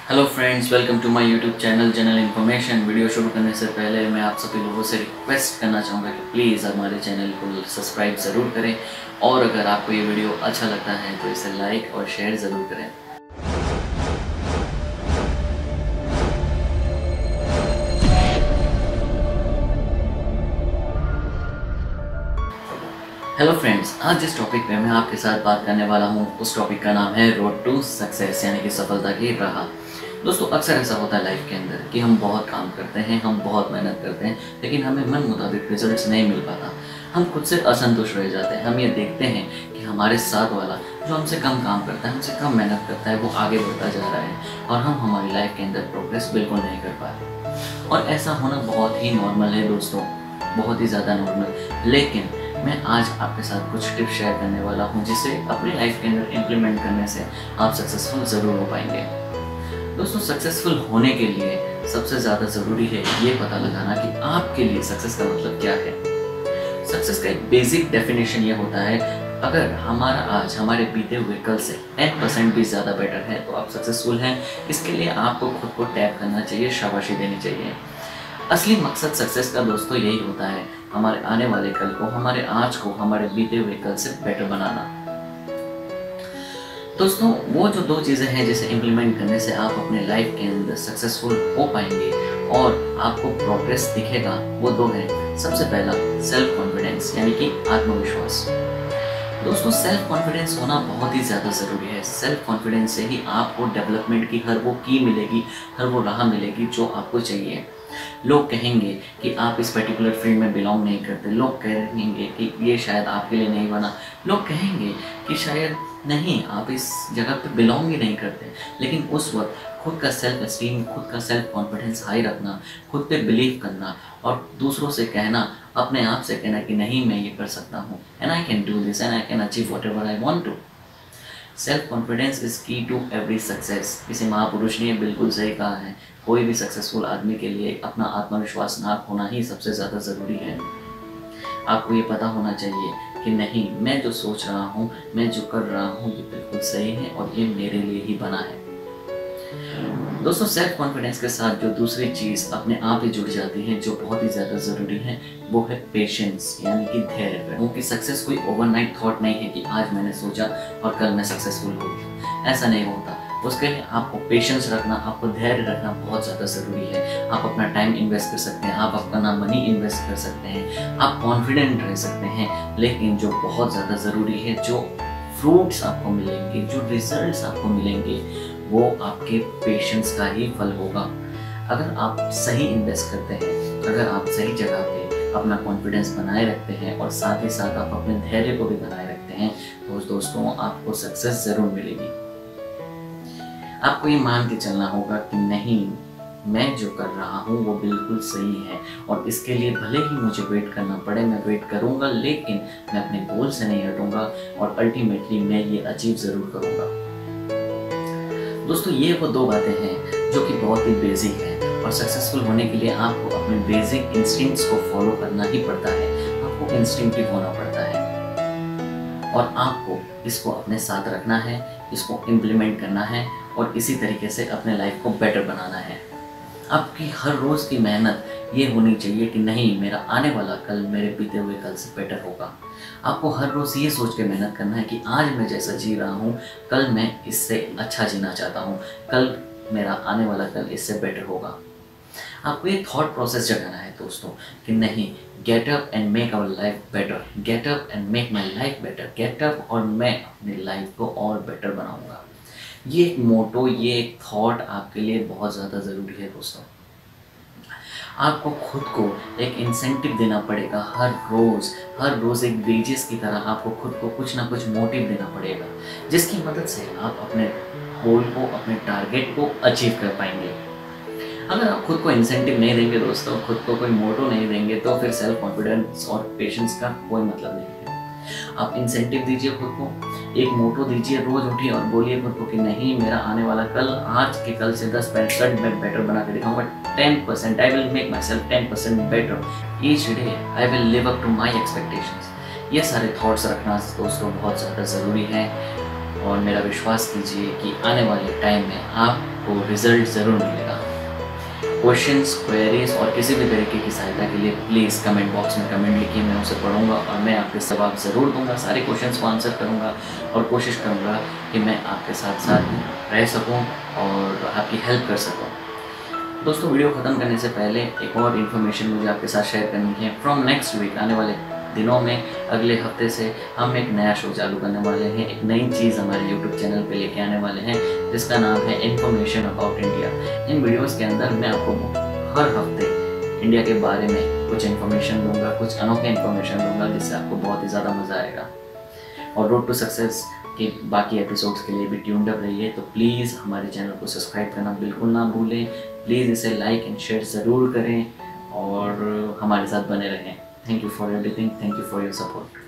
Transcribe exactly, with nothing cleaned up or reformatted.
Hello friends, welcome to my YouTube channel general information. Video शुरू करने से पहले मैं आप सभी लोगों से रिक्वेस्ट करना चाहूँगा कि प्लीज़ हमारे चैनल को सब्सक्राइब ज़रूर करें और अगर आपको ये वीडियो अच्छा लगता है तो इसे लाइक और शेयर ज़रूर करें। हेलो फ्रेंड्स, आज जिस टॉपिक पे मैं आपके साथ बात करने वाला हूँ उस टॉपिक का नाम है रोड टू सक्सेस, यानी कि सफलता की राह। दोस्तों, अक्सर ऐसा होता है लाइफ के अंदर कि हम बहुत काम करते हैं, हम बहुत मेहनत करते हैं, लेकिन हमें मन मुताबिक रिजल्ट्स नहीं मिल पाता। हम खुद से असंतुष्ट रह जाते हैं। हम ये देखते हैं कि हमारे साथ वाला जो हमसे कम काम करता है, हमसे कम मेहनत करता है, वो आगे बढ़ता जा रहा है और हम हमारी लाइफ के अंदर प्रोग्रेस बिल्कुल नहीं कर पा रहे। और ऐसा होना बहुत ही नॉर्मल है दोस्तों, बहुत ही ज़्यादा नॉर्मल। लेकिन मैं आज आपके साथ कुछ टिप्स शेयर करने वाला हूं जिसे अपनी लाइफ के अंदर इम्प्लीमेंट करने से आप सक्सेसफुल ज़रूर हो पाएंगे। दोस्तों, सक्सेसफुल होने के लिए सबसे ज़्यादा ज़रूरी है ये पता लगाना कि आपके लिए सक्सेस का मतलब क्या है। सक्सेस का एक बेसिक डेफिनेशन ये होता है, अगर हमारा आज हमारे बीते हुए कल से टेन परसेंट भी ज़्यादा बेटर है तो आप सक्सेसफुल हैं। इसके लिए आपको खुद को टैप करना चाहिए, शाबाशी देनी चाहिए। असली मकसद सक्सेस का दोस्तों यही होता है, हमारे आने वाले कल को, हमारे आज को, हमारे बीते हुए कल से बेटर बनाना। दोस्तों, वो जो दो चीज़ें हैं जिसे इम्प्लीमेंट करने से आप अपने लाइफ के अंदर सक्सेसफुल हो पाएंगे और आपको प्रोग्रेस दिखेगा, वो दो हैं। सबसे पहला सेल्फ कॉन्फिडेंस, यानी कि आत्मविश्वास। दोस्तों, सेल्फ कॉन्फिडेंस होना बहुत ही ज़्यादा ज़रूरी है। सेल्फ कॉन्फिडेंस से ही आपको डेवलपमेंट की हर वो की मिलेगी, हर वो राह मिलेगी जो आपको चाहिए। लोग कहेंगे कि आप इस पर्टिकुलर फील्ड में बिलोंग नहीं करते, लोग कहेंगे कि ये शायद आपके लिए नहीं बना, लोग कहेंगे कि शायद नहीं, आप इस जगह पे बिलोंग ही नहीं करते। लेकिन उस वक्त खुद का सेल्फ एस्टीम, खुद का सेल्फ कॉन्फिडेंस हाई रखना, खुद पे बिलीव करना और दूसरों से कहना, अपने आप से कहना कि नहीं, मैं ये कर सकता हूँ, and I can do this and I can achieve whatever I want to. Self confidence is key to every success. किसी महापुरुष ने बिल्कुल सही कहा है, कोई भी सक्सेसफुल आदमी के लिए अपना आत्मविश्वास ना होना ही सबसे ज़्यादा ज़रूरी है। आपको ये पता होना चाहिए कि नहीं, मैं जो सोच रहा हूँ, मैं जो कर रहा हूँ, ये बिल्कुल सही है और ये मेरे लिए ही बना है। दोस्तों, सेल्फ कॉन्फिडेंस के साथ जो दूसरी चीज़ अपने आप ही जुड़ जाती है, जो बहुत ही ज़्यादा ज़रूरी है, वो है पेशेंस, यानी कि धैर्य। क्योंकि सक्सेस कोई ओवरनाइट थॉट नहीं है कि आज मैंने सोचा और कल मैं सक्सेसफुल हो गया। ऐसा नहीं होता। उसके लिए आपको पेशेंस रखना, आपको धैर्य रखना बहुत ज़्यादा ज़रूरी है। आप अपना टाइम इन्वेस्ट कर सकते हैं, आप अपना मनी इन्वेस्ट कर सकते हैं, आप कॉन्फिडेंट रह सकते हैं, लेकिन जो बहुत ज़्यादा ज़रूरी है, जो फ्रूट्स आपको मिलेंगे, जो रिजल्ट्स आपको मिलेंगे, वो आपके पेशेंस का ही फल होगा। अगर आप सही इन्वेस्ट करते हैं, अगर आप सही जगह पे अपना कॉन्फिडेंस बनाए रखते हैं और साथ ही साथ आप अपने धैर्य को भी बनाए रखते हैं, तो दोस्तों आपको सक्सेस ज़रूर मिलेगी। आपको ये मान के चलना होगा कि नहीं, मैं जो कर रहा हूँ वो बिल्कुल सही है और इसके लिए भले ही मुझे वेट करना पड़े, मैं वेट करूँगा, लेकिन मैं अपने गोल से नहीं हटूँगा और अल्टीमेटली मैं ये अचीव ज़रूर करूँगा। दोस्तों, ये वो दो बातें हैं जो कि बहुत ही बेसिक है और सक्सेसफुल होने के लिए आपको अपने बेसिक इंस्टिंक्ट्स को फॉलो करना ही पड़ता है। आपको इंस्टिंक्टिव होना पड़ता है और आपको इसको अपने साथ रखना है, इसको इम्प्लीमेंट करना है और इसी तरीके से अपने लाइफ को बेटर बनाना है। आपकी हर रोज़ की मेहनत ये होनी चाहिए कि नहीं, मेरा आने वाला कल मेरे बीते हुए कल से बेटर होगा। आपको हर रोज़ ये सोच के मेहनत करना है कि आज मैं जैसा जी रहा हूँ, कल मैं इससे अच्छा जीना चाहता हूँ, कल मेरा आने वाला कल इससे बेटर होगा। आपको ये थॉट प्रोसेस जगाना है दोस्तों कि नहीं, get up and make our life better, get up and make my life better, get up और मैं अपनी लाइफ को और बेटर बनाऊँगा। ये एक मोटो, ये एक थॉट आपके लिए बहुत ज़्यादा ज़रूरी है दोस्तों। आपको खुद को एक इंसेंटिव देना पड़ेगा, हर रोज़ हर रोज़ एक वेजेस की तरह आपको खुद को कुछ ना कुछ मोटिव देना पड़ेगा, जिसकी मदद से आप अपने गोल को, अपने टारगेट को अचीव कर पाएंगे। अगर आप खुद को इंसेंटिव नहीं देंगे दोस्तों, खुद को कोई मोटो नहीं देंगे, तो फिर सेल्फ कॉन्फिडेंस और पेशेंस का कोई मतलब नहीं है। आप इंसेंटिव दीजिए खुद को, एक मोटो दीजिए, रोज उठिए और बोलिए खुद को कि नहीं, मेरा आने वाला कल आज के कल से दस परसेंट मैं बेटर बना के दिखाऊंगा। Ten percent I will make myself ten percent better each day, I will live up to my expectations. ये सारे थॉट्स रखना दोस्तों बहुत ज़्यादा ज़रूरी है और मेरा विश्वास कीजिए कि आने वाले टाइम में आपको रिजल्ट ज़रूर मिलेगा। क्वेश्चंस, क्वेरीज और किसी भी तरीके की सहायता के लिए प्लीज़ कमेंट बॉक्स में कमेंट लिखिए, मैं उसे पढ़ूंगा और मैं आपके जवाब ज़रूर दूंगा, सारे क्वेश्चंस को आंसर करूंगा और कोशिश करूंगा कि मैं आपके साथ साथ रह सकूं और आपकी हेल्प कर सकूं। दोस्तों, वीडियो ख़त्म करने से पहले एक और इन्फॉर्मेशन मुझे आपके साथ शेयर करनी है। फ्रॉम नेक्स्ट वीक, आने वाले दिनों में, अगले हफ्ते से हम एक नया शो चालू करने वाले हैं, एक नई चीज़ हमारे यूट्यूब चैनल पे लेके आने वाले हैं जिसका नाम है इन्फॉर्मेशन अबाउट इंडिया। इन वीडियोस के अंदर मैं आपको हर हफ्ते इंडिया के बारे में कुछ इन्फॉर्मेशन दूंगा, कुछ अनोखे इन्फॉर्मेशन दूंगा जिससे आपको बहुत ही ज़्यादा मज़ा आएगा। और रोड टू सक्सेस के बाकी एपिसोड्स के लिए भी ट्यून्ड अप रहिए। तो प्लीज़ हमारे चैनल को सब्सक्राइब करना बिल्कुल ना भूलें, प्लीज़ इसे लाइक एंड शेयर ज़रूर करें और हमारे साथ बने रहें। Thank you for everything, thank you for your support.